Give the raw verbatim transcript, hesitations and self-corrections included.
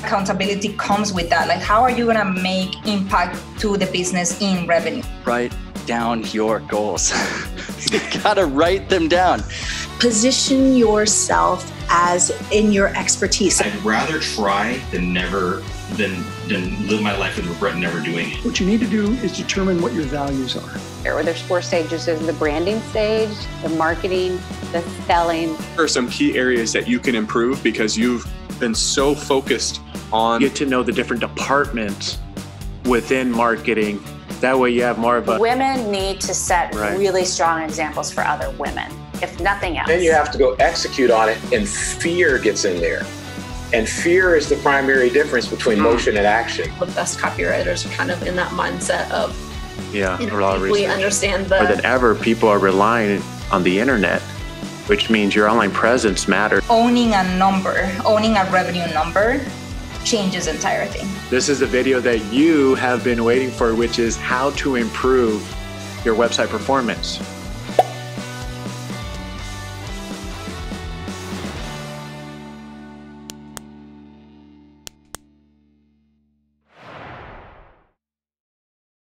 accountability comes with that. Like, how are you gonna make impact to the business in revenue? Write down your goals. You gotta write them down. Position yourself as in your expertise. I'd rather try than never, than, than live my life with regret and never doing it. What you need to do is determine what your values are. Or there's four stages. There's the branding stage, the marketing, the selling. There are some key areas that you can improve because you've been so focused on get to know the different departments within marketing. That way you have more of a... Women need to set right. really strong examples for other women, if nothing else. Then you have to go execute on it, and fear gets in there. And fear is the primary difference between motion and action. The best copywriters are kind of in that mindset of, yeah, you know, a lot of we research. understand the... More than ever, people are relying on the internet, which means your online presence matters. Owning a number, owning a revenue number changes the entire thing. This is the video that you have been waiting for, which is how to improve your website performance.